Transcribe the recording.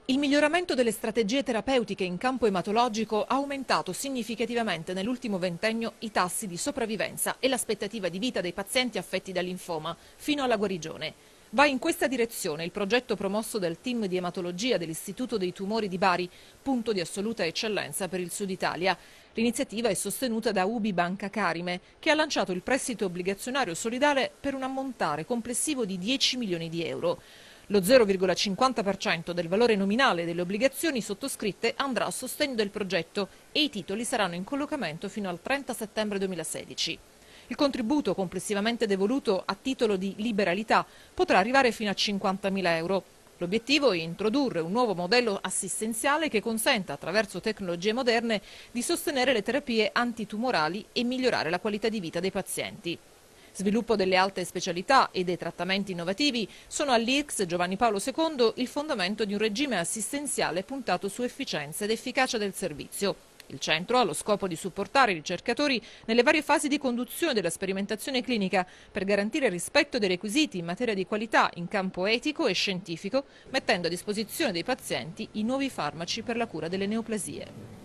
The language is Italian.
Il miglioramento delle strategie terapeutiche in campo ematologico ha aumentato significativamente nell'ultimo ventennio i tassi di sopravvivenza e l'aspettativa di vita dei pazienti affetti da linfoma fino alla guarigione. Va in questa direzione il progetto promosso dal team di ematologia dell'Istituto dei Tumori di Bari, punto di assoluta eccellenza per il Sud Italia. L'iniziativa è sostenuta da UBI Banca Carime, che ha lanciato il prestito obbligazionario solidale per un ammontare complessivo di 10 milioni di euro. Lo 0,50% del valore nominale delle obbligazioni sottoscritte andrà a sostegno del progetto e i titoli saranno in collocamento fino al 30 settembre 2016. Il contributo complessivamente devoluto a titolo di liberalità potrà arrivare fino a 50.000 euro. L'obiettivo è introdurre un nuovo modello assistenziale che consenta, attraverso tecnologie moderne, di sostenere le terapie antitumorali e migliorare la qualità di vita dei pazienti. Sviluppo delle alte specialità e dei trattamenti innovativi sono all'IRCS Giovanni Paolo II il fondamento di un regime assistenziale puntato su efficienza ed efficacia del servizio. Il centro ha lo scopo di supportare i ricercatori nelle varie fasi di conduzione della sperimentazione clinica per garantire il rispetto dei requisiti in materia di qualità in campo etico e scientifico, mettendo a disposizione dei pazienti i nuovi farmaci per la cura delle neoplasie.